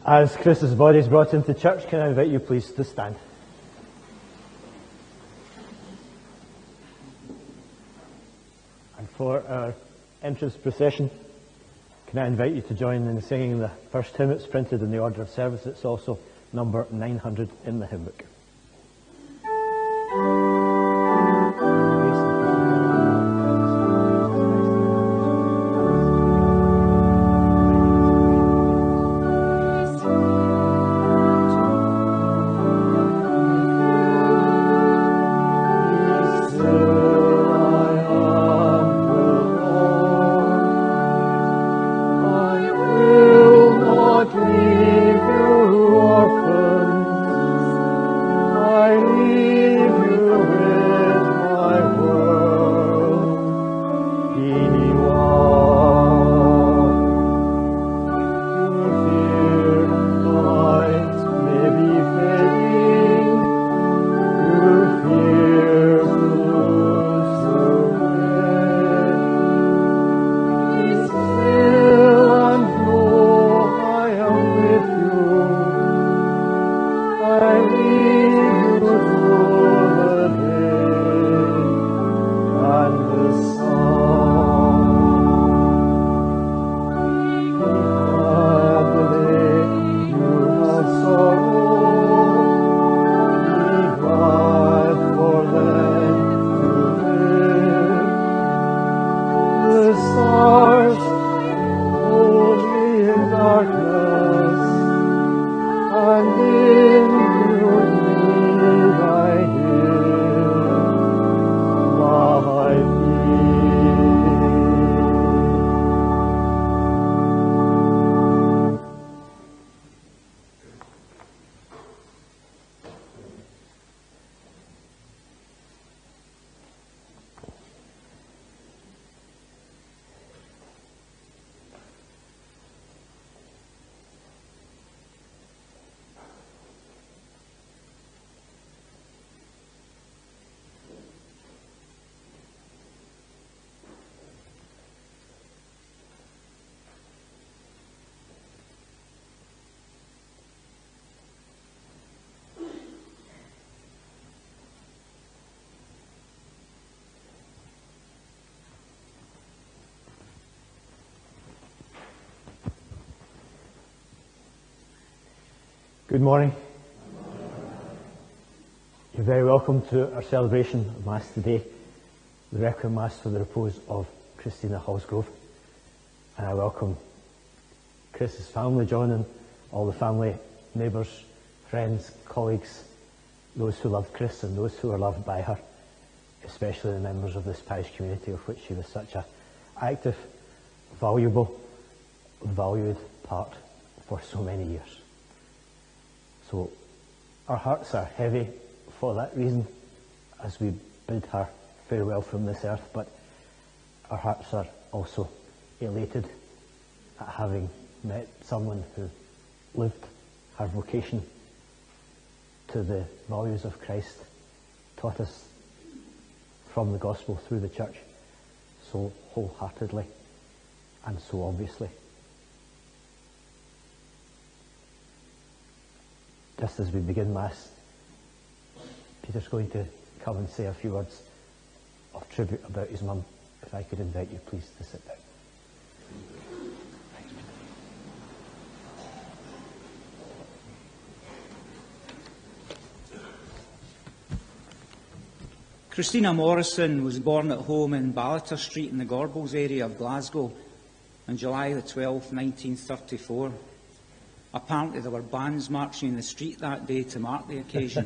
As Chris's body is brought into church, can I invite you please to stand? And for our entrance procession, can I invite you to join in singing the first hymn? It's printed in the order of service. It's also number 900 in the hymn book. Good morning. You're very welcome to our celebration of Mass today, the Requiem Mass for the repose of Christina Halsgrove. And I welcome Chris's family, John, and all the family, neighbours, friends, colleagues, those who loved Chris and those who are loved by her, especially the members of this parish community of which she was such an active, valuable, valued part for so many years. So our hearts are heavy for that reason as we bid her farewell from this earth, but our hearts are also elated at having met someone who lived her vocation to the values of Christ, taught us from the gospel through the church so wholeheartedly and so obviously. Just as we begin Mass, Peter's going to come and say a few words of tribute about his mum. If I could invite you please to sit down. Thanks, Peter. Christina Morrison was born at home in Ballater Street in the Gorbals area of Glasgow on July the 12th, 1934. Apparently there were bands marching in the street that day to mark the occasion.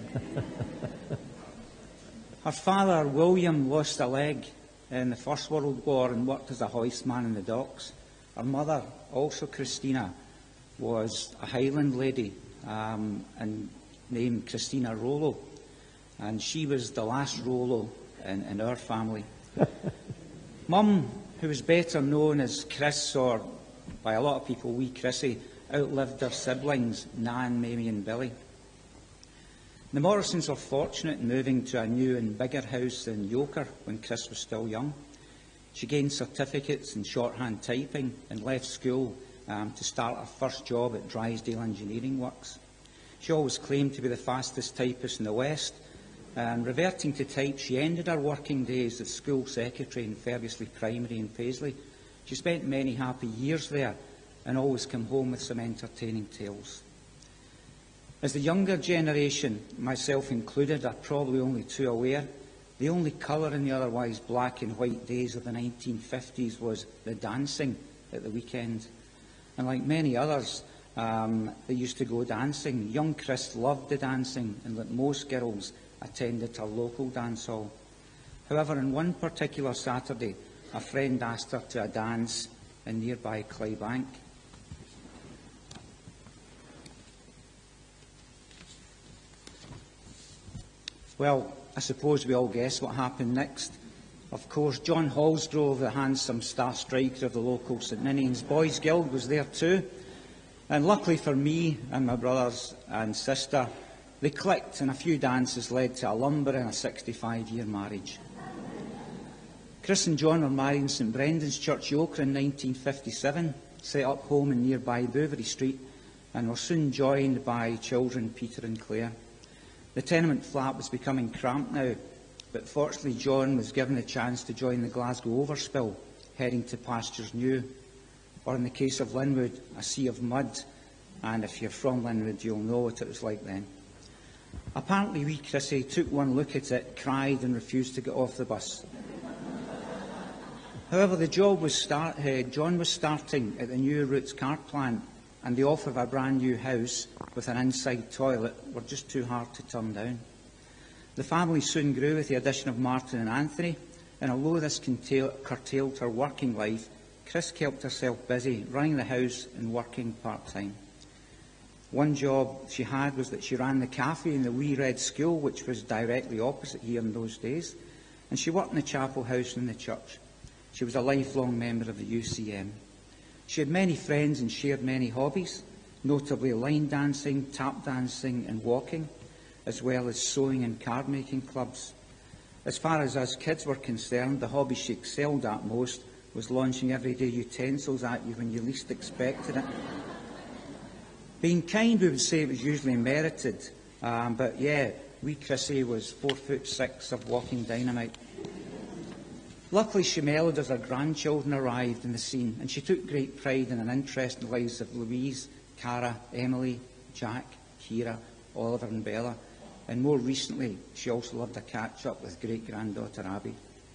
Her father, William, lost a leg in the First World War and worked as a hoistman in the docks. Her mother, also Christina, was a Highland lady and named Christina Rollo. And she was the last Rollo in our family. Mum, who was better known as Chris, or by a lot of people, wee Chrissy, outlived their siblings, Nan, Mamie and Billy. The Morrisons were fortunate in moving to a new and bigger house in Yoker when Chris was still young. She gained certificates in shorthand typing and left school to start her first job at Drysdale Engineering Works. She always claimed to be the fastest typist in the West, and reverting to type, she ended her working days as school secretary in Fergusley Primary in Paisley. She spent many happy years there and always came home with some entertaining tales. As the younger generation, myself included, are probably only too aware, the only colour in the otherwise black and white days of the 1950s was the dancing at the weekend. And like many others, they used to go dancing. Young Chris loved the dancing, and like most girls, attended her local dance hall. However, on one particular Saturday, a friend asked her to a dance in nearby Clydebank. Well, I suppose we all guess what happened next. Of course, John Hallsgrove, the handsome star striker of the local St Ninians Boys Guild, was there too. And luckily for me and my brothers and sister, they clicked, and a few dances led to a lumber and a 65-year marriage. Chris and John were married in St Brendan's Church, Yoker, in 1957, set up home in nearby Bouverie Street, and were soon joined by children Peter and Claire. The tenement flat was becoming cramped now, but fortunately John was given the chance to join the Glasgow Overspill, heading to Pastures New, or in the case of Linwood, a sea of mud, and if you're from Linwood, you'll know what it was like then. Apparently wee Chrissy took one look at it, cried and refused to get off the bus. However, John was starting at the new Roots cart plant, and the offer of a brand new house with an inside toilet were just too hard to turn down. The family soon grew with the addition of Martin and Anthony, and although this curtailed her working life, Chris kept herself busy running the house and working part-time. One job she had was that she ran the cafe in the Wee Red School, which was directly opposite here in those days, and she worked in the chapel house in the church. She was a lifelong member of the UCM. She had many friends and shared many hobbies, notably line dancing, tap dancing and walking, as well as sewing and card-making clubs. As far as us kids were concerned, the hobby she excelled at most was launching everyday utensils at you when you least expected it. Being kind, we would say it was usually merited, but yeah, wee Chrissy was 4'6" of walking dynamite. Luckily, she mellowed as her grandchildren arrived in the scene, and she took great pride in an interest in the lives of Louise, Cara, Emily, Jack, Kira, Oliver and Bella, and more recently, she also loved a catch-up with great-granddaughter Abby.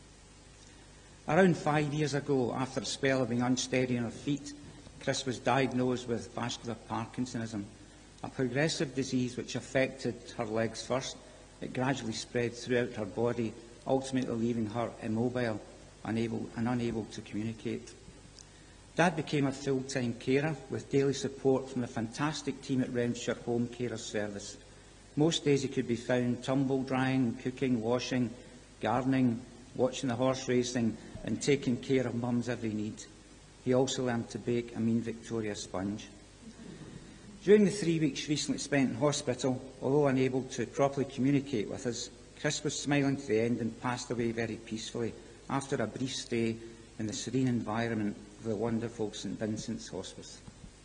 Around 5 years ago, after a spell of being unsteady on her feet, Chris was diagnosed with vascular Parkinsonism, a progressive disease which affected her legs first. It gradually spread throughout her body, ultimately leaving her immobile, unable to communicate. Dad became a full-time carer with daily support from the fantastic team at Renfrewshire Home Carer Service. Most days he could be found tumble drying, cooking, washing, gardening, watching the horse racing and taking care of Mum's every need. He also learned to bake a mean Victoria sponge. During the 3 weeks recently spent in hospital, although unable to properly communicate with us, Chris was smiling to the end and passed away very peacefully after a brief stay in the serene environment of the wonderful St Vincent's Hospice.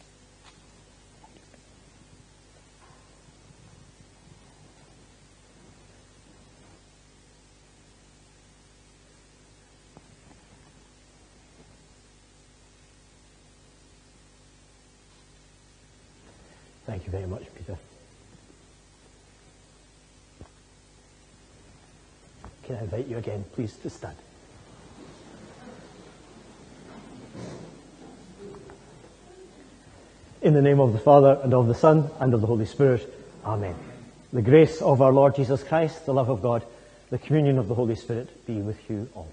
Thank you very much, Peter. Can I invite you again, please, to stand? In the name of the Father, and of the Son, and of the Holy Spirit. Amen. The grace of our Lord Jesus Christ, the love of God, the communion of the Holy Spirit be with you all.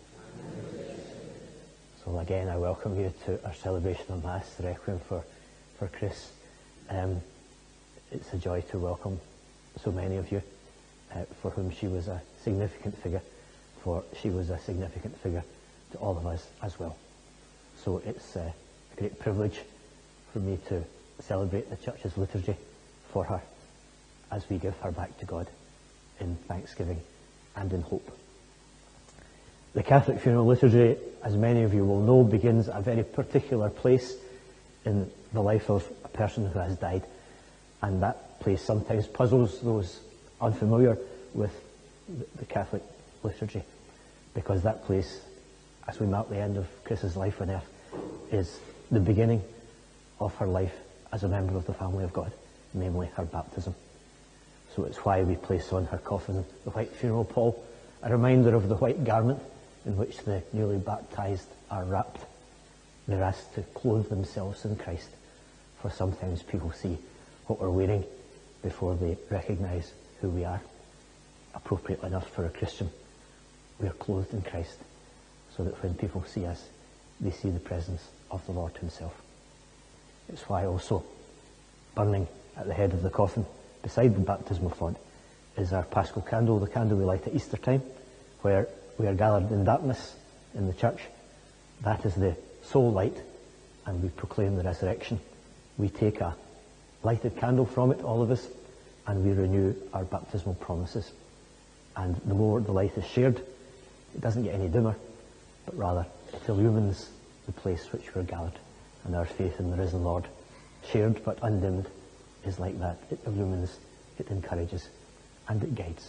So again, I welcome you to our celebration of Mass, the Requiem for Chris. It's a joy to welcome so many of you for whom she was a significant figure, for she was a significant figure to all of us as well. So it's a great privilege for me to celebrate the Church's liturgy for her as we give her back to God in thanksgiving and in hope. The Catholic funeral liturgy, as many of you will know, begins at a very particular place in the life of a person who has died. And that place sometimes puzzles those unfamiliar with the Catholic liturgy, because that place, as we mark the end of Chris's life on earth, is the beginning of her life as a member of the family of God, namely her baptism. So it's why we place on her coffin the white funeral pall, a reminder of the white garment in which the newly baptized are wrapped. They're asked to clothe themselves in Christ, for sometimes people see what we're wearing before they recognize who we are. Appropriate enough for a Christian, we are clothed in Christ, so that when people see us, they see the presence of the Lord himself. It's why also burning at the head of the coffin, beside the baptismal font, is our Paschal candle, the candle we light at Easter time, where we are gathered in darkness in the church. That is the sole light, and we proclaim the resurrection. We take a lighted candle from it, all of us, and we renew our baptismal promises. And the more the light is shared, it doesn't get any dimmer, but rather it illumines the place which we're gathered. And our faith in the risen Lord, shared but undimmed, is like that. It illumines, it encourages, and it guides.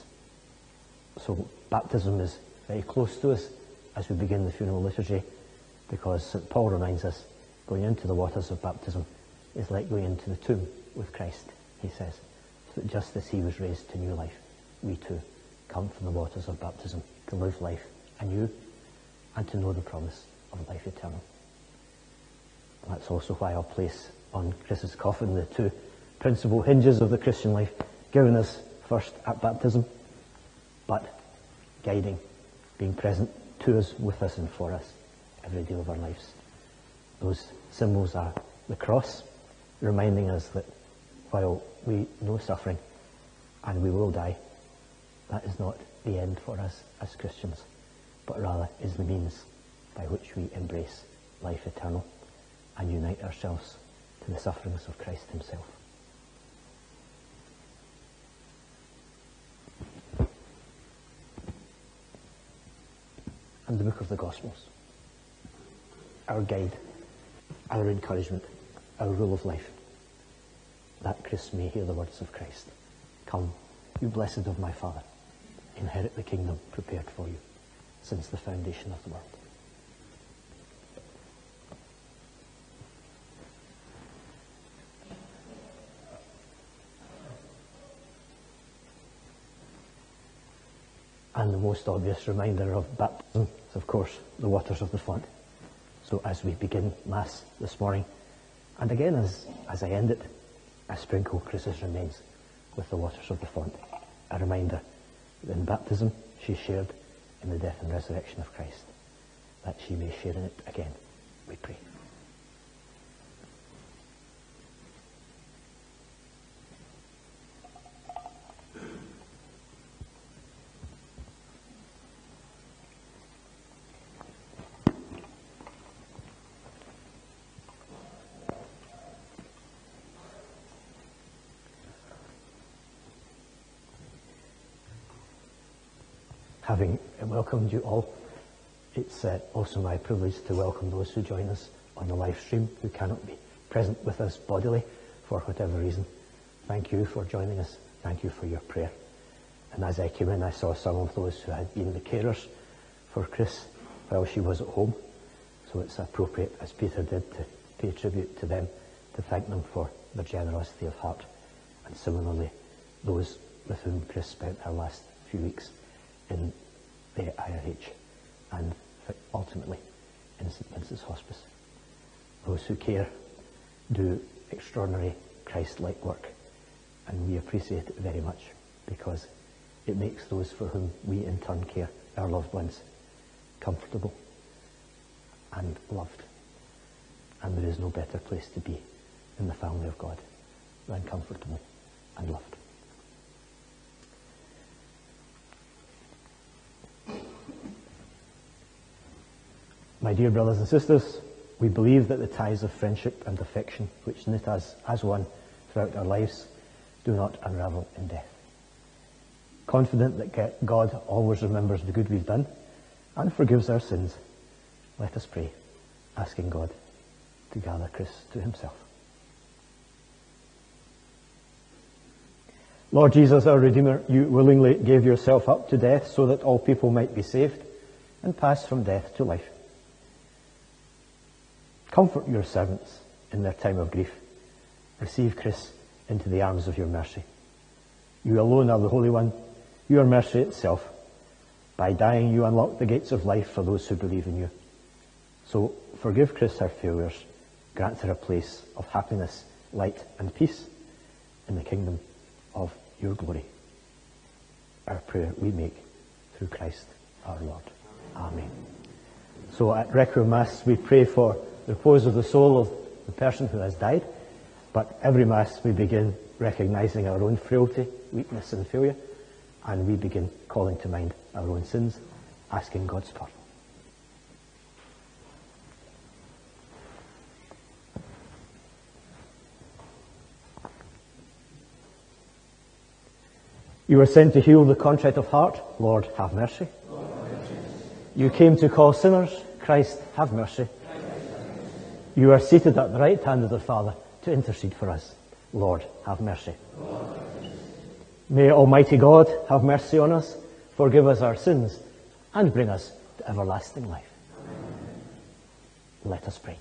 So baptism is very close to us as we begin the funeral liturgy, because St. Paul reminds us going into the waters of baptism is like going into the tomb with Christ, he says. So that just as he was raised to new life, we too come from the waters of baptism to live life anew and to know the promise of life eternal. That's also why I'll place on Chris's coffin the two principal hinges of the Christian life, given us first at baptism, but guiding, being present to us, with us and for us every day of our lives. Those symbols are the cross, reminding us that while we know suffering and we will die, that is not the end for us as Christians, but rather is the means by which we embrace life eternal and unite ourselves to the sufferings of Christ himself. And the book of the Gospels, our guide, our encouragement, our rule of life, that Chris may hear the words of Christ. Come, you blessed of my Father, inherit the kingdom prepared for you since the foundation of the world. And the most obvious reminder of baptism is, of course, the waters of the font. So as we begin Mass this morning, and again as I end it, I sprinkle Chris's remains with the waters of the font, a reminder that in baptism she shared in the death and resurrection of Christ, that she may share in it again, we pray. Having welcomed you all, it's also my privilege to welcome those who join us on the live stream who cannot be present with us bodily for whatever reason. Thank you for joining us. Thank you for your prayer. And as I came in, I saw some of those who had been the carers for Chris while she was at home. So it's appropriate, as Peter did, to pay tribute to them, to thank them for their generosity of heart. And similarly, those with whom Chris spent her last few weeks in the IRH and ultimately in St. Vincent's Hospice. Those who care do extraordinary Christ-like work, and we appreciate it very much because it makes those for whom we in turn care, our loved ones, comfortable and loved. And there is no better place to be in the family of God than comfortable and loved. My dear brothers and sisters, we believe that the ties of friendship and affection which knit us as one throughout our lives do not unravel in death. Confident that God always remembers the good we've done and forgives our sins, let us pray, asking God to gather Chris to himself. Lord Jesus, our Redeemer, you willingly gave yourself up to death so that all people might be saved and pass from death to life. Comfort your servants in their time of grief. Receive Chris into the arms of your mercy. You alone are the Holy One. You are mercy itself. By dying, you unlock the gates of life for those who believe in you. So forgive Chris her failures. Grant her a place of happiness, light, and peace in the kingdom of your glory. Our prayer we make through Christ our Lord. Amen. So at Requiem Mass, we pray for the repose of the soul of the person who has died. But every Mass we begin recognizing our own frailty, weakness, and failure, and we begin calling to mind our own sins, asking God's pardon. You were sent to heal the contrite of heart. Lord, have mercy. Lord, have mercy. You came to call sinners. Christ, have mercy. You are seated at the right hand of the Father to intercede for us. Lord, have mercy. Lord, have mercy. May Almighty God have mercy on us, forgive us our sins, and bring us to everlasting life. Amen. Let us pray.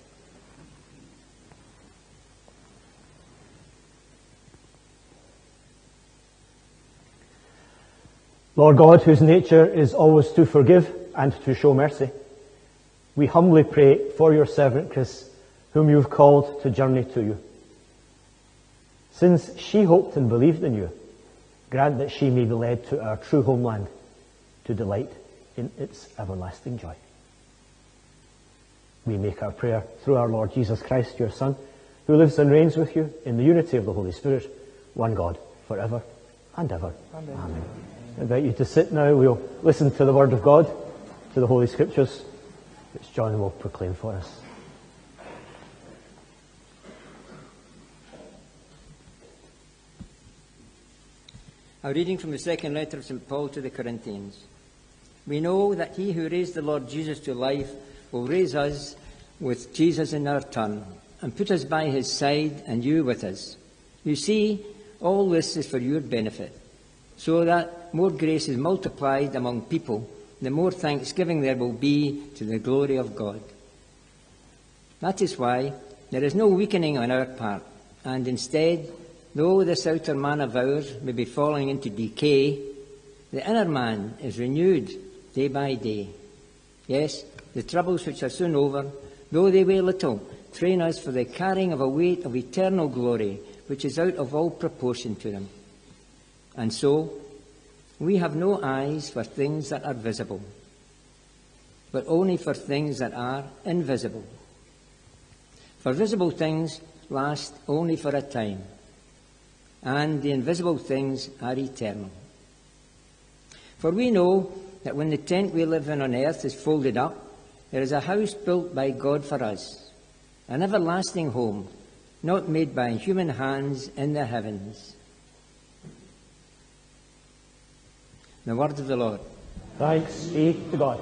Lord God, whose nature is always to forgive and to show mercy, we humbly pray for your servant Chris, whom you have called to journey to you. Since she hoped and believed in you, grant that she may be led to our true homeland to delight in its everlasting joy. We make our prayer through our Lord Jesus Christ, your Son, who lives and reigns with you in the unity of the Holy Spirit, one God, forever and ever. Amen. Amen. I invite you to sit now. We'll listen to the Word of God, to the Holy Scriptures, which John will proclaim for us. A reading from the second letter of St. Paul to the Corinthians. We know that he who raised the Lord Jesus to life will raise us with Jesus in our turn and put us by his side and you with us. You see, all this is for your benefit, so that more grace is multiplied among people, the more thanksgiving there will be to the glory of God. That is why there is no weakening on our part, and instead, though this outer man of ours may be falling into decay, the inner man is renewed day by day. Yes, the troubles which are soon over, though they weigh little, train us for the carrying of a weight of eternal glory, which is out of all proportion to them. And so, we have no eyes for things that are visible, but only for things that are invisible. For visible things last only for a time, and the invisible things are eternal. For we know that when the tent we live in on earth is folded up, there is a house built by God for us, an everlasting home, not made by human hands in the heavens. The word of the Lord. Thanks be to God.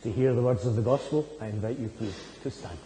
To hear the words of the gospel, I invite you please to stand.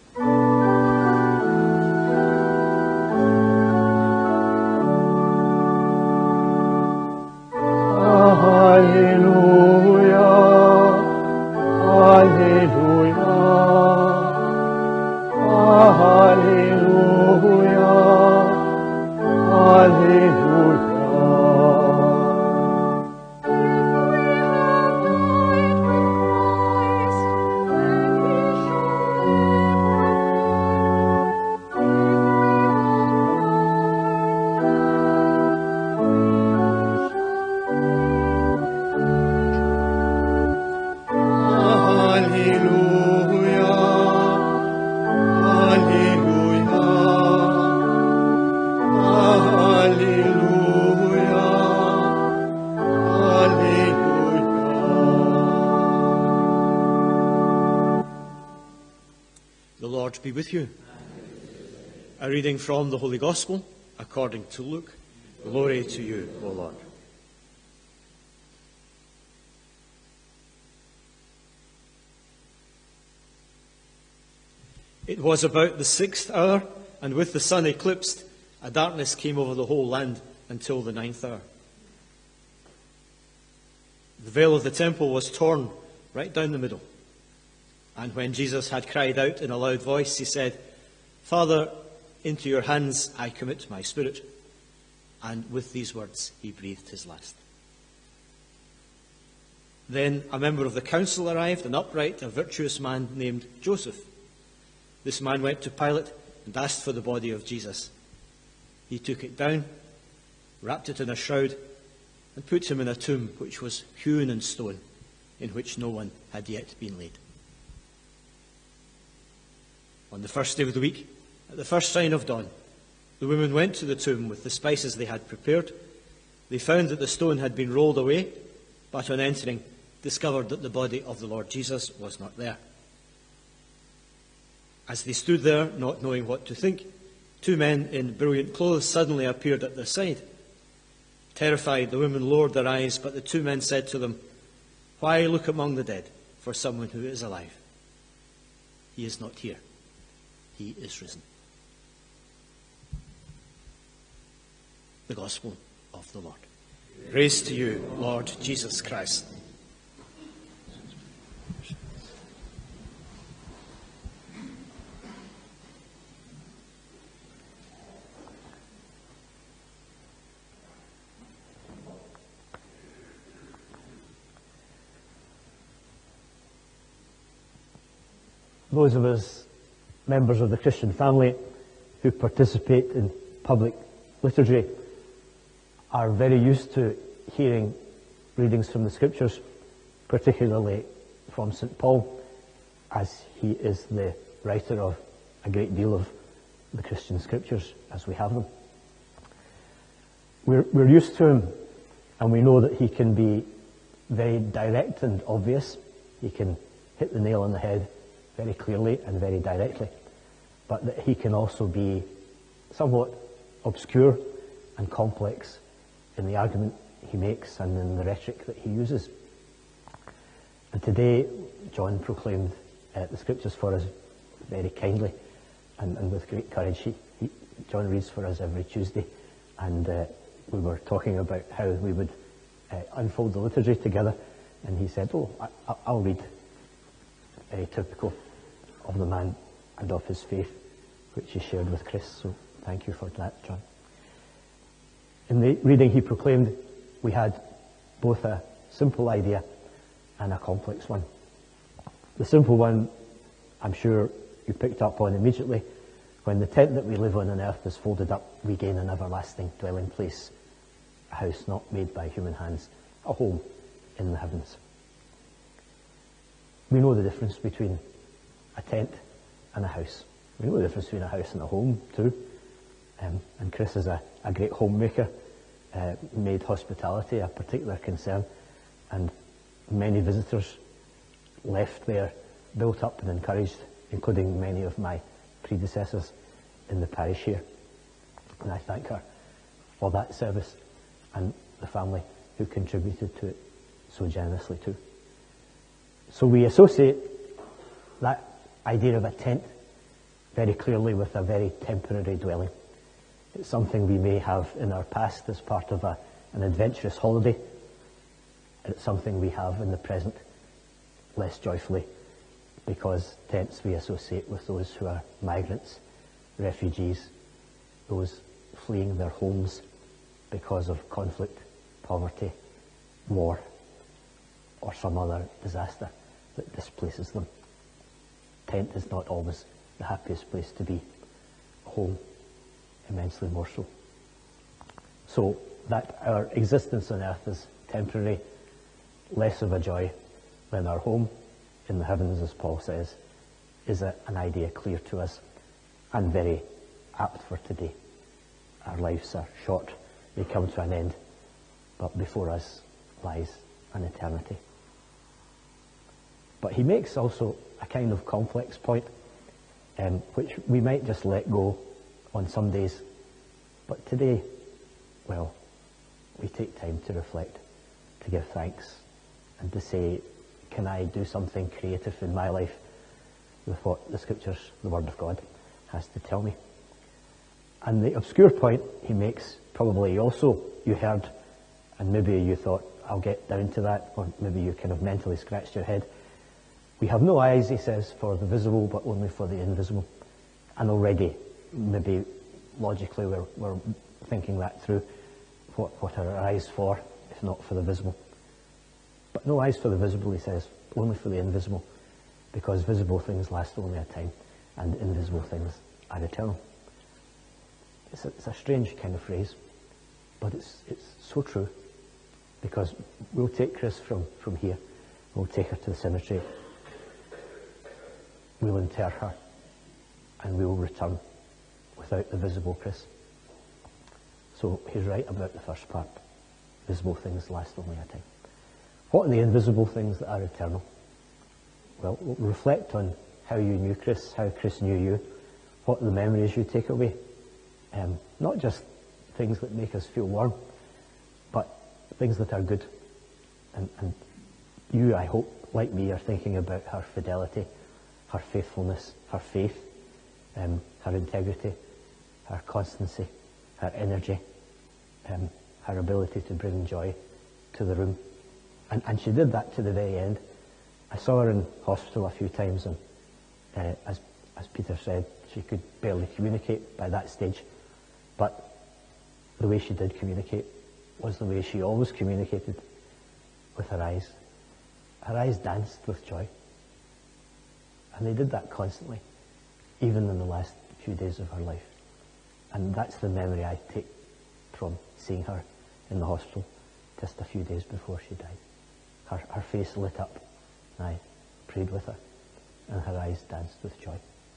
Be with you. A reading from the Holy Gospel according to Luke. Glory to you, O Lord. It was about the 6th hour, and with the sun eclipsed, a darkness came over the whole land until the 9th hour. The veil of the temple was torn right down the middle. And when Jesus had cried out in a loud voice, he said, "Father, into your hands I commit my spirit." And with these words he breathed his last. Then a member of the council arrived, an upright, a virtuous man named Joseph. This man went to Pilate and asked for the body of Jesus. He took it down, wrapped it in a shroud, and put him in a tomb which was hewn in stone, in which no one had yet been laid. On the first day of the week, at the first sign of dawn, the women went to the tomb with the spices they had prepared. They found that the stone had been rolled away, but on entering, discovered that the body of the Lord Jesus was not there. As they stood there, not knowing what to think, 2 men in brilliant clothes suddenly appeared at their side. Terrified, the women lowered their eyes, but the 2 men said to them, "Why look among the dead for someone who is alive? He is not here. He is risen." The Gospel of the Lord. Praise to you, Lord Jesus Christ. Those of us, members of the Christian family, who participate in public liturgy, are very used to hearing readings from the Scriptures, particularly from St. Paul, as he is the writer of a great deal of the Christian Scriptures as we have them. We're used to him, and we know that he can be very direct and obvious. He can hit the nail on the head very clearly and very directly, but that he can also be somewhat obscure and complex in the argument he makes and in the rhetoric that he uses. And today, John proclaimed the Scriptures for us very kindly and with great courage. John reads for us every Tuesday, and we were talking about how we would unfold the liturgy together, and he said, I'll read. Very typical of the man and of his faith, which he shared with Chris, so thank you for that, John. In the reading he proclaimed, we had both a simple idea and a complex one. The simple one, I'm sure you picked up on immediately. When the tent that we live on earth is folded up, we gain an everlasting dwelling place, a house not made by human hands, a home in the heavens. We know the difference between a tent and a house. We know the difference between a house and a home too. And Chris is a great homemaker, made hospitality a particular concern, and many visitors left there built up and encouraged, including many of my predecessors in the parish here. And I thank her for that service and the family who contributed to it so generously too. So we associate that idea of a tent very clearly with a very temporary dwelling. It's something we may have in our past as part of an adventurous holiday, and it's something we have in the present less joyfully, because tents we associate with those who are migrants, refugees, those fleeing their homes because of conflict, poverty, war, or some other disaster that displaces them. Tent is not always the happiest place to be. Home, immensely more so. So that our existence on earth is temporary, less of a joy than our home in the heavens, as Paul says, is an idea clear to us and very apt for today. Our lives are short, they come to an end, but before us lies an eternity. But he makes also a kind of complex point, which we might just let go on some days. But today, well, we take time to reflect, to give thanks, and to say, can I do something creative in my life with what the Scriptures, the Word of God, has to tell me? And the obscure point he makes, probably also you heard, and maybe you thought, I'll get down to that, or maybe you kind of mentally scratched your head. We have no eyes, he says, for the visible, but only for the invisible. And already, maybe logically, we're thinking that through. What are our eyes for, if not for the visible? But no eyes for the visible, he says, only for the invisible, because visible things last only a time, and invisible things are eternal. It's a strange kind of phrase, but it's so true, because we'll take Chris from here, we'll take her to the cemetery, we'll inter her, and we will return without the visible Chris. So he's right about the first part. Visible things last only a time. What are the invisible things that are eternal? Well, reflect on how you knew Chris, how Chris knew you. What are the memories you take away? Not just things that make us feel warm, but things that are good. And you, I hope, like me, are thinking about her fidelity, her faithfulness, her faith, her integrity, her constancy, her energy, her ability to bring joy to the room. And she did that to the very end. I saw her in hospital a few times, and as Peter said, she could barely communicate by that stage. But the way she did communicate was the way she always communicated, with her eyes. Her eyes danced with joy. And they did that constantly, even in the last few days of her life. And that's the memory I take from seeing her in the hospital just a few days before she died. Her face lit up, and I prayed with her, and her eyes danced with joy.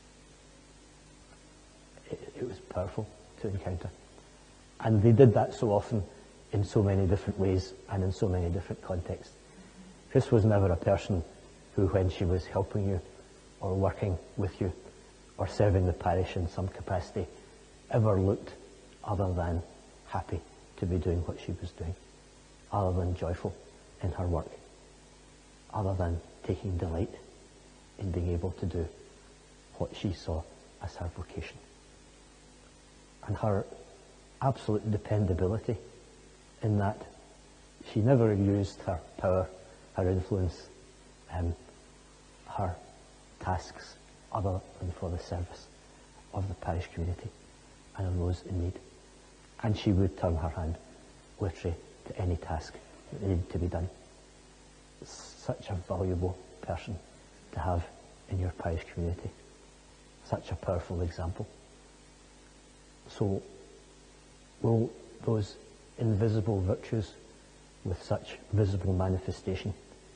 It was powerful to encounter. And they did that so often in so many different ways and in so many different contexts. Chris was never a person who, when she was helping you or working with you or serving the parish in some capacity, ever looked other than happy to be doing what she was doing, other than joyful in her work, other than taking delight in being able to do what she saw as her vocation. And her absolute dependability in that she never used her power, her influence, her tasks other than for the service of the parish community and of those in need. And she would turn her hand literally to any task that needed to be done. Such a valuable person to have in your parish community. Such a powerful example. So, will those invisible virtues with such visible manifestation,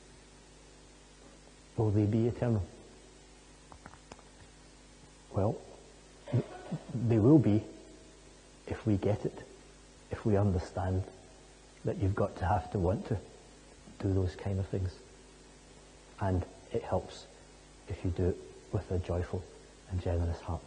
will they be eternal? Well, they will be if we get it, if we understand that you've got to have to want to do those kind of things. And it helps if you do it with a joyful and generous heart.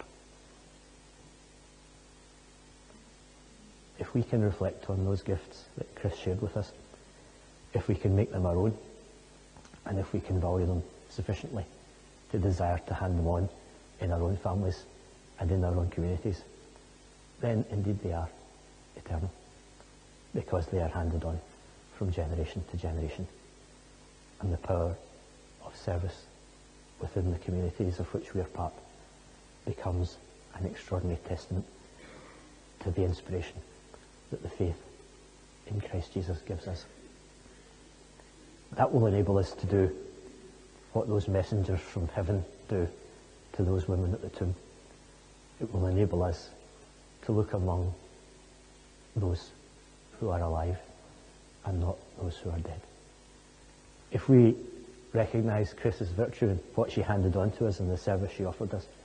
If we can reflect on those gifts that Chris shared with us, if we can make them our own, and if we can value them sufficiently to desire to hand them on in our own families and in our own communities, then indeed they are eternal, because they are handed on from generation to generation. And the power of service within the communities of which we are part becomes an extraordinary testament to the inspiration that the faith in Christ Jesus gives us. That will enable us to do what those messengers from heaven do to those women at the tomb. It will enable us to look among those who are alive and not those who are dead. If we recognise Chris's virtue and what she handed on to us and the service she offered us,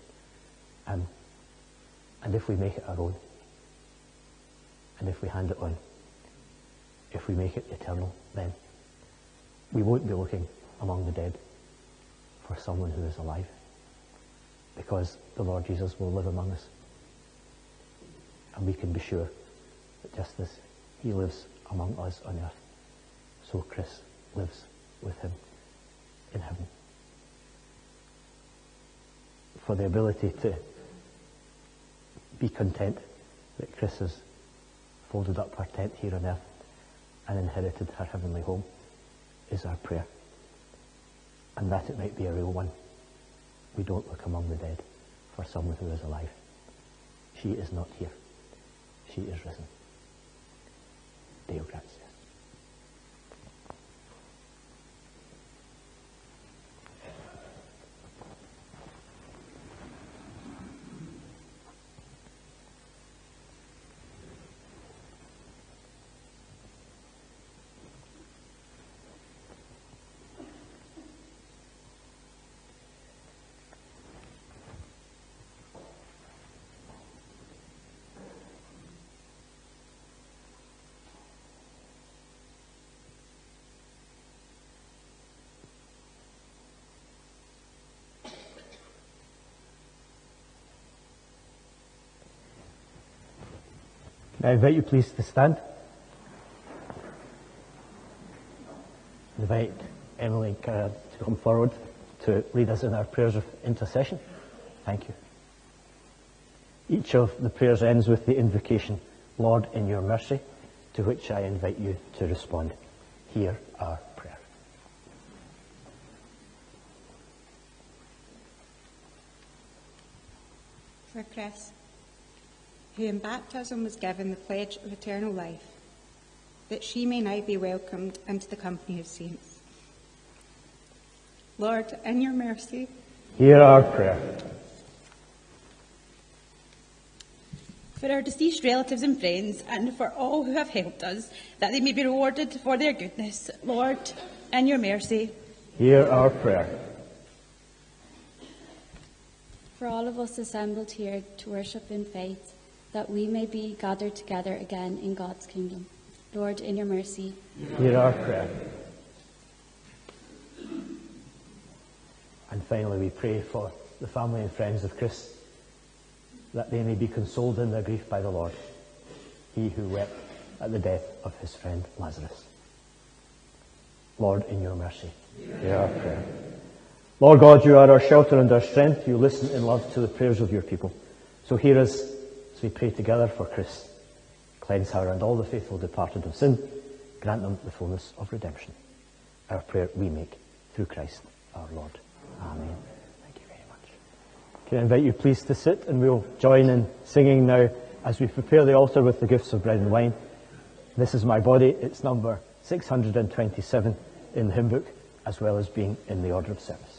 and if we make it our own, and if we hand it on, if we make it eternal, then we won't be looking among the dead for someone who is alive, because the Lord Jesus will live among us. And we can be sure that just as he lives among us on earth, so Chris lives with him in heaven. For the ability to be content that Chris has folded up her tent here on earth and inherited her heavenly home is our prayer. And that it might be a real one. We don't look among the dead for someone who is alive. She is not here. She is risen. Deo gratias. I invite you please to stand. I invite Emily and Cara to come forward to lead us in our prayers of intercession. Thank you. Each of the prayers ends with the invocation, Lord, in your mercy, to which I invite you to respond. Hear our prayer. For Chris, who in baptism was given the pledge of eternal life, that she may now be welcomed into the company of saints. Lord, in your mercy, hear our prayer. For our deceased relatives and friends, and for all who have helped us, that they may be rewarded for their goodness. Lord, in your mercy, hear our prayer. For all of us assembled here to worship in faith, that we may be gathered together again in God's kingdom. Lord, in your mercy, hear our prayer. And finally, we pray for the family and friends of Chris, that they may be consoled in their grief by the Lord, he who wept at the death of his friend Lazarus. Lord, in your mercy, hear our prayer. Lord God, you are our shelter and our strength. You listen in love to the prayers of your people. So hear us as we pray together for Chris. Cleanse her and all the faithful departed of sin. Grant them the fullness of redemption. Our prayer we make through Christ our Lord. Amen. Thank you very much. Can I invite you please to sit, and we'll join in singing now as we prepare the altar with the gifts of bread and wine. This is my body. It's number 627 in the hymn book, as well as being in the order of service.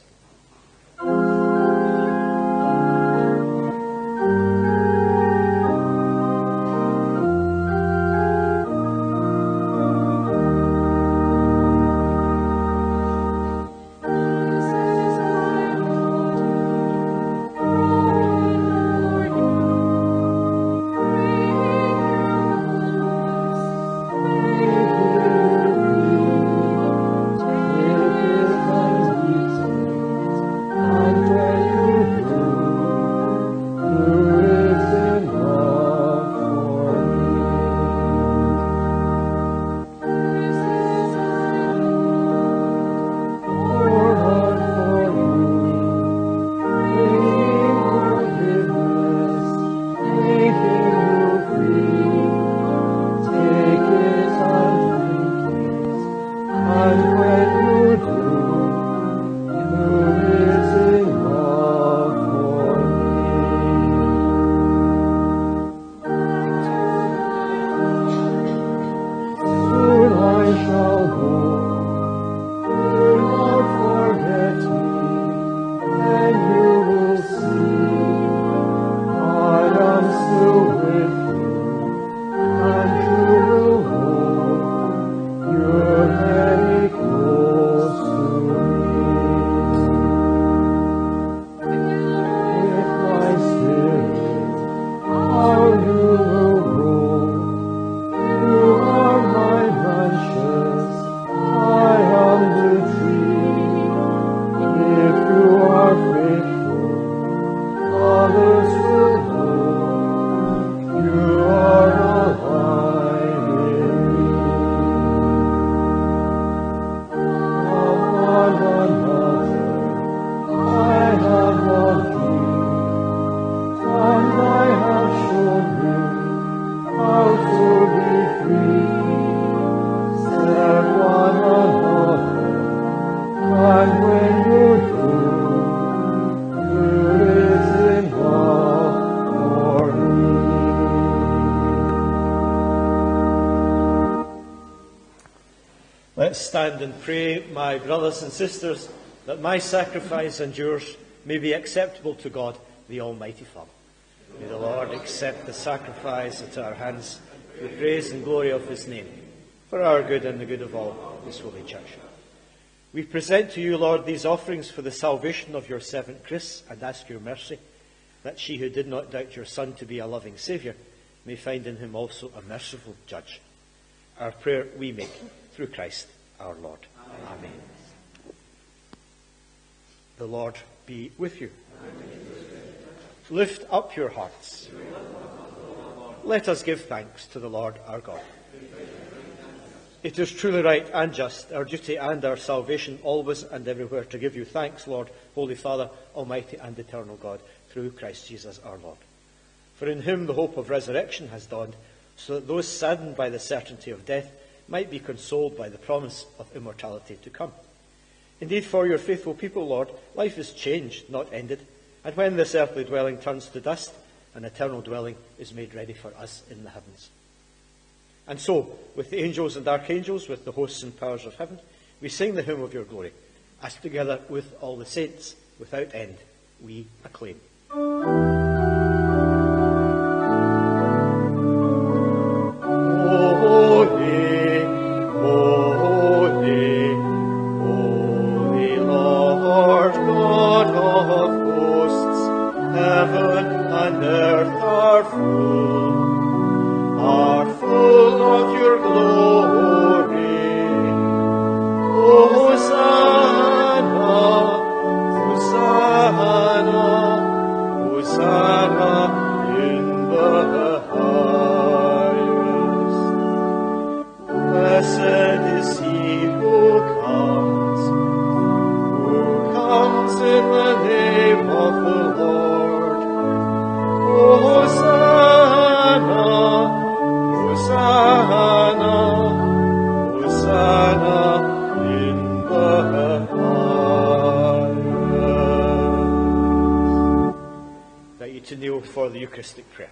Let's stand and pray, my brothers and sisters, that my sacrifice and yours may be acceptable to God, the Almighty Father. May the Lord accept the sacrifice at our hands, for the praise and glory of his name, for our good and the good of all his holy church. We present to you, Lord, these offerings for the salvation of your servant Chris, and ask your mercy, that she who did not doubt your Son to be a loving Saviour may find in him also a merciful judge. Our prayer we make through Christ our Lord. Amen. The Lord be with you. Lift up your hearts. Let us give thanks to the Lord our God. It is truly right and just, our duty and our salvation, always and everywhere, to give you thanks, Lord, Holy Father, Almighty and eternal God, through Christ Jesus our Lord. For in him the hope of resurrection has dawned, so that those saddened by the certainty of death might be consoled by the promise of immortality to come. Indeed, for your faithful people, Lord, life is changed, not ended, and when this earthly dwelling turns to dust, an eternal dwelling is made ready for us in the heavens. And so, with the angels and archangels, with the hosts and powers of heaven, we sing the hymn of your glory, as together with all the saints, without end, we acclaim. To kneel for the Eucharistic prayer.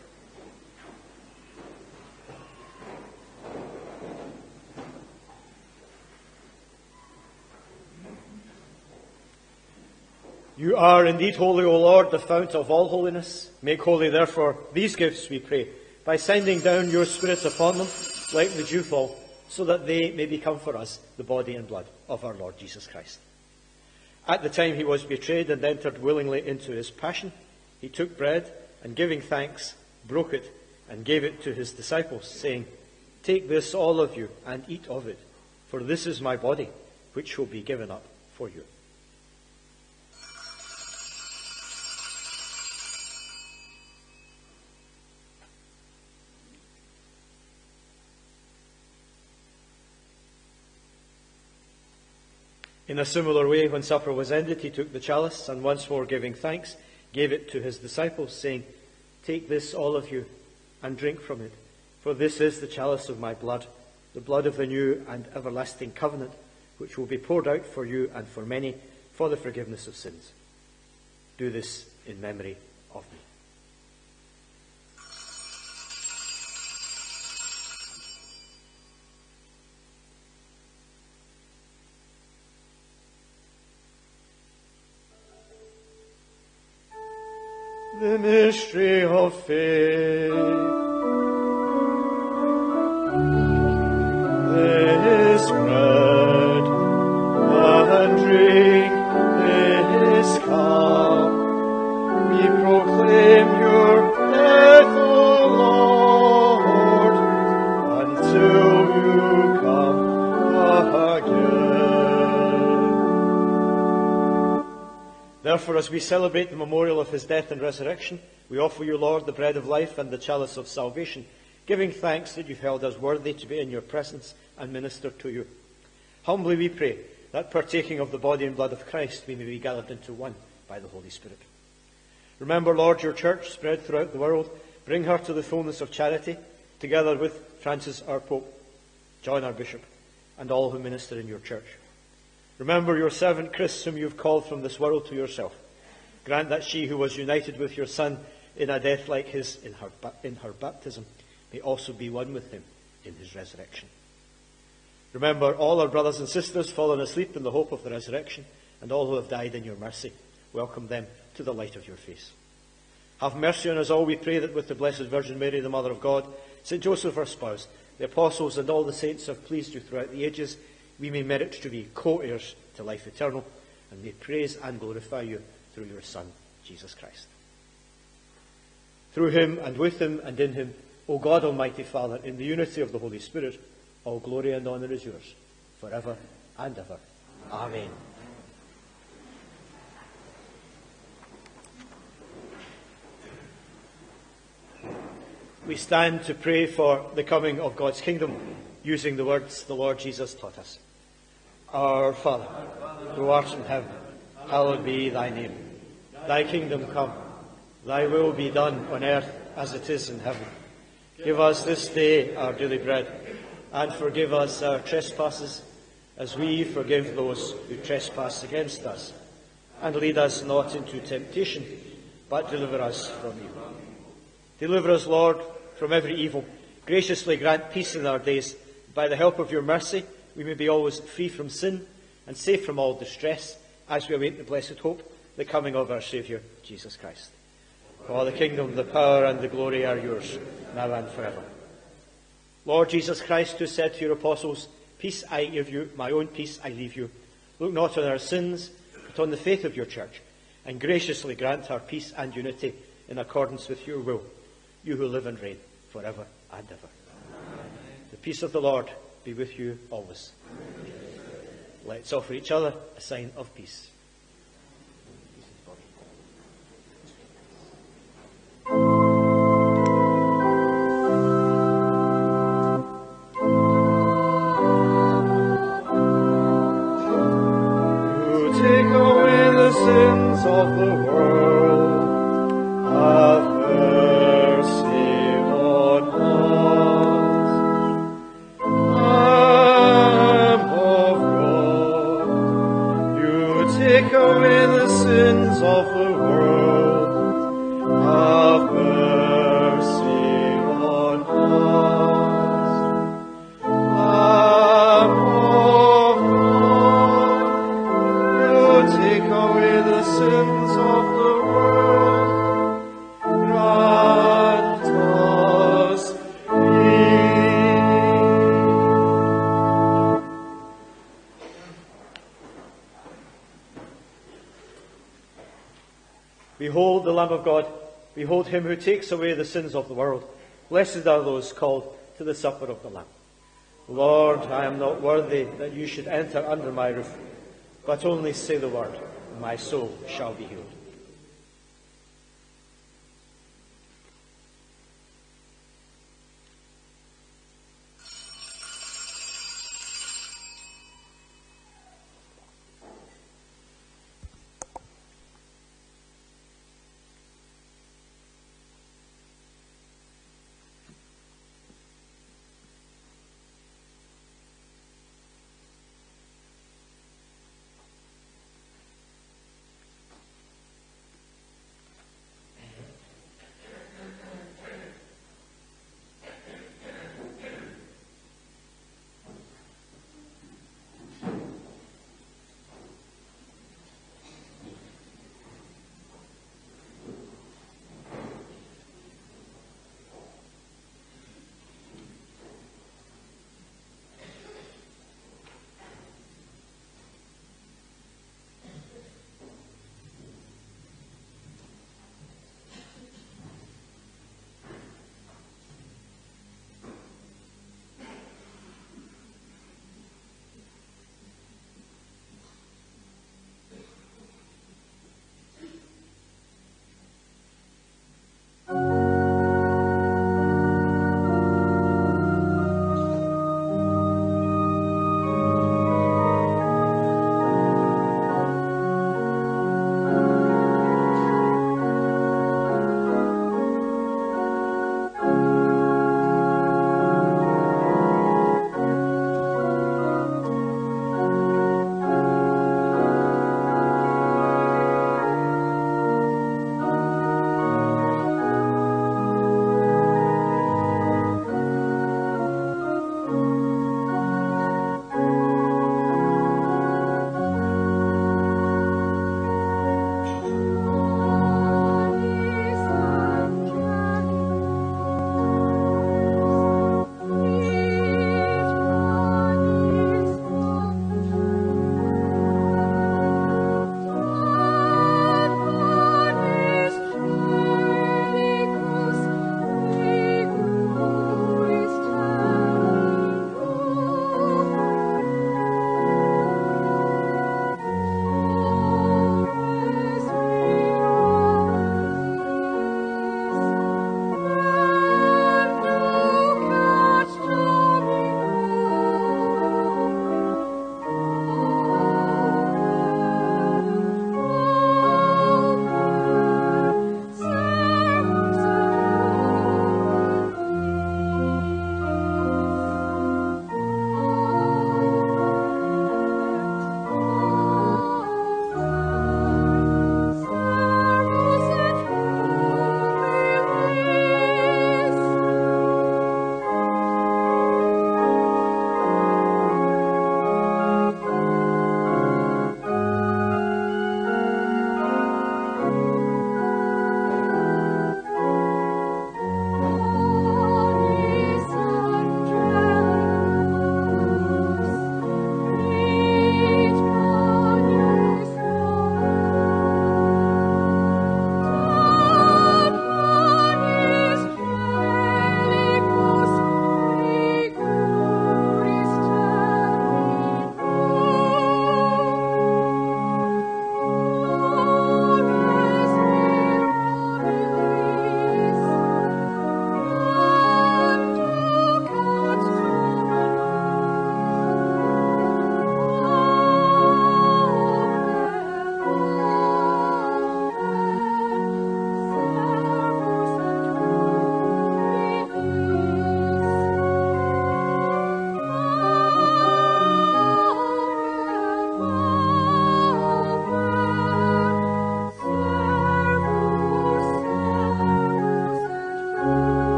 You are indeed holy, O Lord, the fount of all holiness. Make holy, therefore, these gifts, we pray, by sending down your Spirit upon them like the dewfall, so that they may become for us the body and blood of our Lord Jesus Christ. At the time he was betrayed and entered willingly into his passion, he took bread, and giving thanks, broke it, and gave it to his disciples, saying, "Take this, all of you, and eat of it, for this is my body, which will be given up for you." In a similar way, when supper was ended, he took the chalice, and once more giving thanks, gave it to his disciples, saying, "Take this, all of you, and drink from it, for this is the chalice of my blood, the blood of the new and everlasting covenant, which will be poured out for you and for many for the forgiveness of sins. Do this in memory of me. The mystery of faith. This bread and drink, this cup, we proclaim your death, O Lord, until you come again. Therefore, as we celebrate the memorial of his death and resurrection, we offer you, Lord, the bread of life and the chalice of salvation, giving thanks that you've held us worthy to be in your presence and minister to you. Humbly we pray that partaking of the body and blood of Christ we may be gathered into one by the Holy Spirit. Remember, Lord, your church spread throughout the world. Bring her to the fullness of charity, together with Francis our Pope, John our Bishop, and all who minister in your church. Remember your servant Chris, whom you have called from this world to yourself. Grant that she who was united with your Son in a death like his in her baptism may also be one with him in his resurrection. Remember all our brothers and sisters fallen asleep in the hope of the resurrection, and all who have died in your mercy. Welcome them to the light of your face. Have mercy on us all, we pray, that with the Blessed Virgin Mary, the Mother of God, St. Joseph our spouse, the apostles and all the saints have pleased you throughout the ages, we may merit to be co-heirs to life eternal, and may praise and glorify you through your Son, Jesus Christ. Through him, and with him, and in him, O God, Almighty Father, in the unity of the Holy Spirit, all glory and honour is yours, forever and ever. Amen. We stand to pray for the coming of God's kingdom, using the words the Lord Jesus taught us. Our Father, who art in heaven, hallowed be thy name. Thy kingdom come, thy will be done on earth as it is in heaven. Give us this day our daily bread, and forgive us our trespasses, as we forgive those who trespass against us. And lead us not into temptation, but deliver us from evil. Deliver us, Lord, from every evil. Graciously grant peace in our days. By the help of your mercy, we may be always free from sin and safe from all distress, as we await the blessed hope, the coming of our Saviour, Jesus Christ. For the kingdom, the power, and the glory are yours, now and forever. Lord Jesus Christ, who said to your apostles, peace I give you, my own peace I leave you, look not on our sins, but on the faith of your church, and graciously grant our peace and unity in accordance with your will, you who live and reign forever and ever. Amen. The peace of the Lord be with you always. Let's offer each other a sign of peace. Sins of the world, have mercy on us. Lamb of God, you take away the sins of the world, have mercy on us. Lamb of God, take away the sins of the world, grant us peace. Behold the Lamb of God. Behold him who takes away the sins of the world. Blessed are those called to the supper of the Lamb. Lord, I am not worthy that you should enter under my roof, but only say the word, and my soul shall be healed.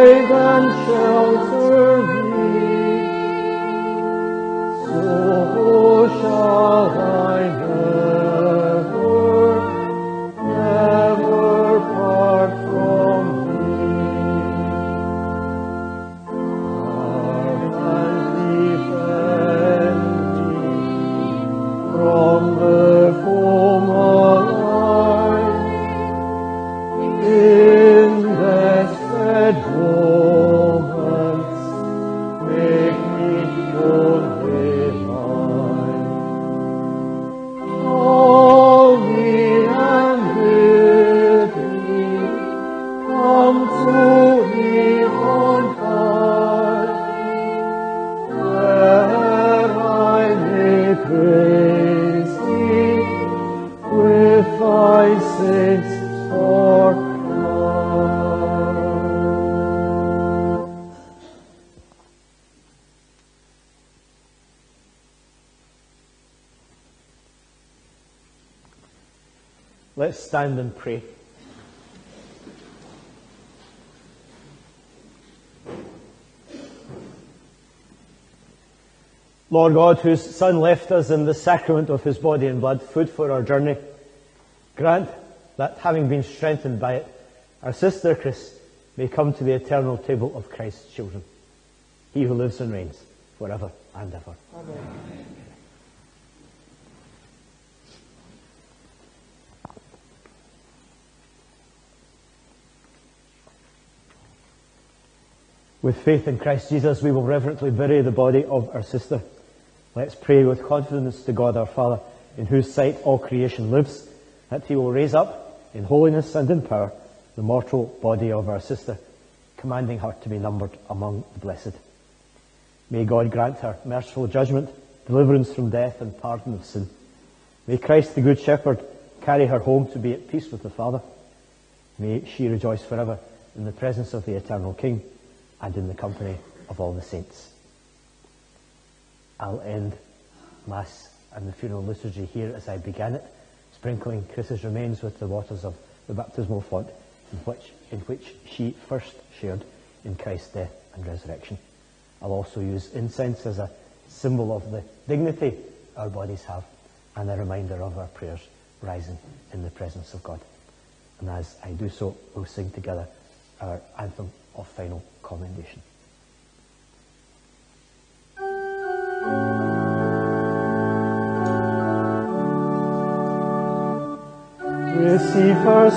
hide and shelter thee, so shall I never part from thee. Guard and defend me from the foe malign, in desperate moments make me only thine. Call me and bid me come to thee on high, where I may praise thee with thy saints for God. Let's stand and pray. Lord God, whose Son left us in the sacrament of his body and blood, food for our journey, grant that, having been strengthened by it, our sister Chris may come to the eternal table of Christ's children, he who lives and reigns forever and ever. Amen. With faith in Christ Jesus, we will reverently bury the body of our sister. Let's pray with confidence to God our Father, in whose sight all creation lives, that he will raise up in holiness and in power the mortal body of our sister, commanding her to be numbered among the blessed. May God grant her merciful judgment, deliverance from death, and pardon of sin. May Christ the Good Shepherd carry her home to be at peace with the Father. May she rejoice forever in the presence of the eternal King and in the company of all the saints. I'll end Mass and the funeral liturgy here as I began it, sprinkling Chris's remains with the waters of the baptismal font in which she first shared in Christ's death and resurrection. I'll also use incense as a symbol of the dignity our bodies have and a reminder of our prayers rising in the presence of God. And as I do so, we'll sing together our anthem of final commendation. Receive her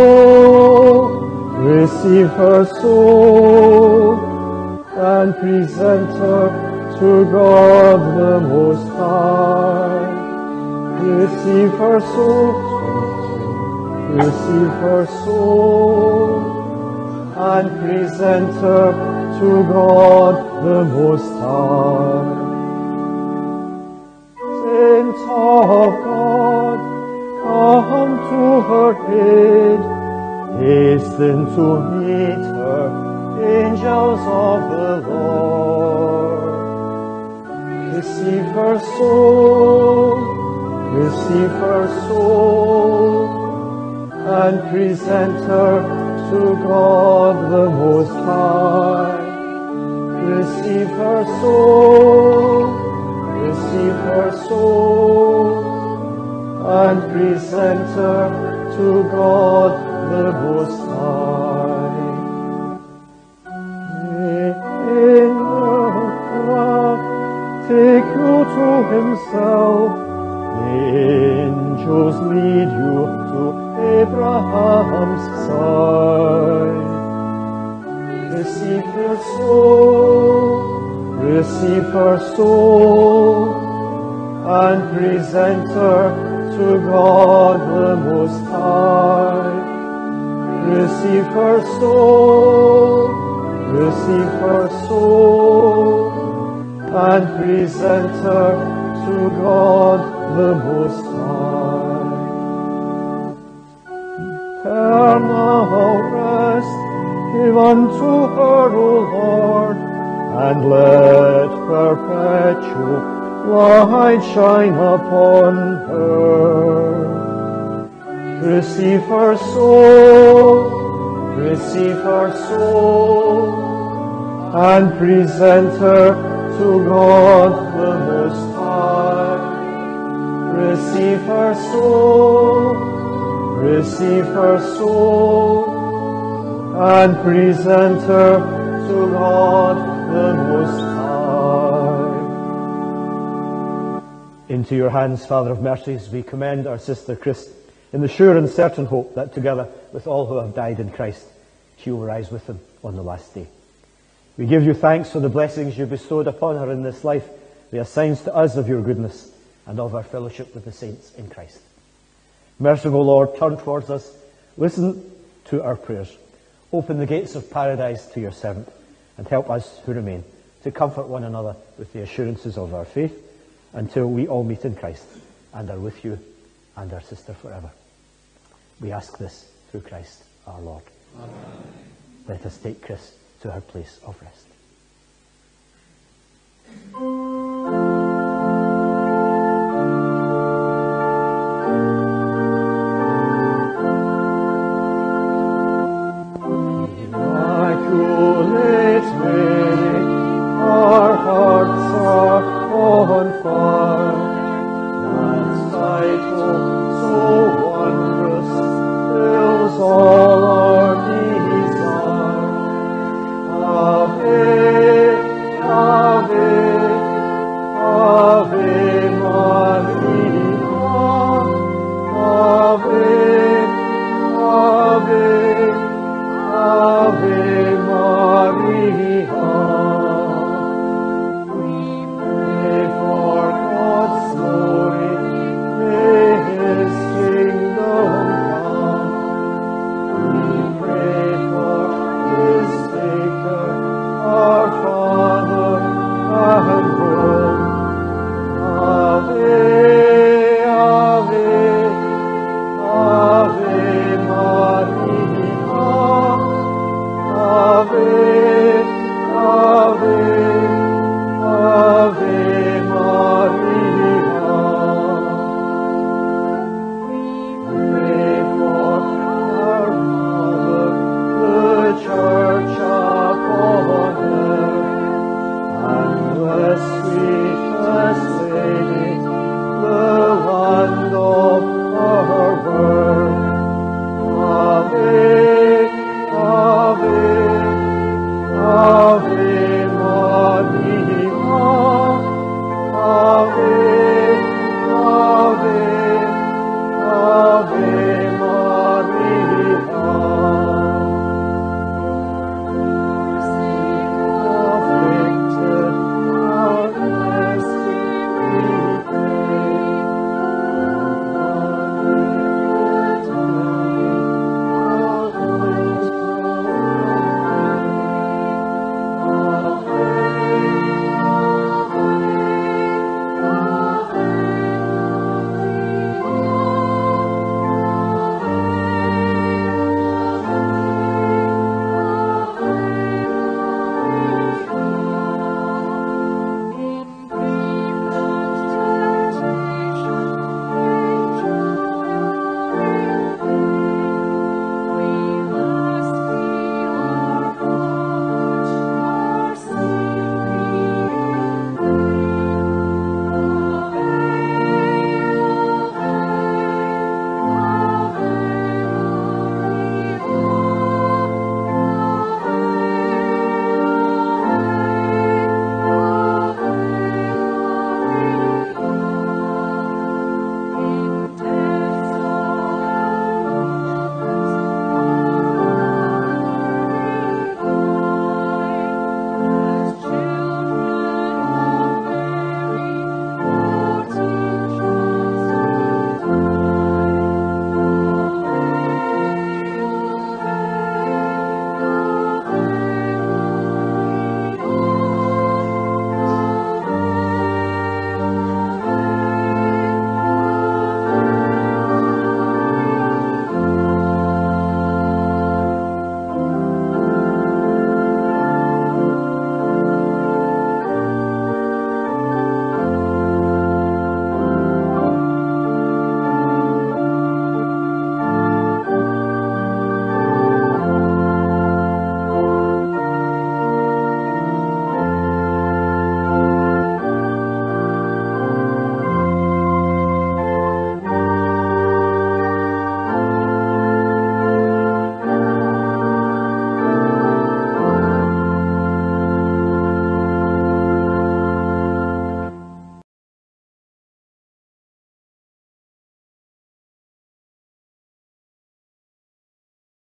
soul, and present her to God the Most High. Receive her soul, and present her to God the Most High. Saint of God, come to her aid, hasten to meet her, angels of the Lord. Receive her soul, and present her to God the Most High. Receive her soul, and present her to God the Most High. May God take you to himself, may angels lead you to Abraham's side. Receive her soul, and present her to God the Most High. Receive her soul, and present her to God the Most High. Eternal rest give unto her, O Lord, and let perpetual light shine upon her. Receive her soul, and present her to God the Most High. Receive her soul, and present her to God the Most High. Into your hands, Father of mercies, we commend our sister Chris, in the sure and certain hope that together with all who have died in Christ, she will rise with him on the last day. We give you thanks for the blessings you bestowed upon her in this life. They are signs to us of your goodness and of our fellowship with the saints in Christ. Merciful Lord, turn towards us, listen to our prayers. Open the gates of paradise to your servant, and help us who remain to comfort one another with the assurances of our faith, until we all meet in Christ and are with you and our sister forever. We ask this through Christ our Lord. Amen. Let us take Chris to her place of rest.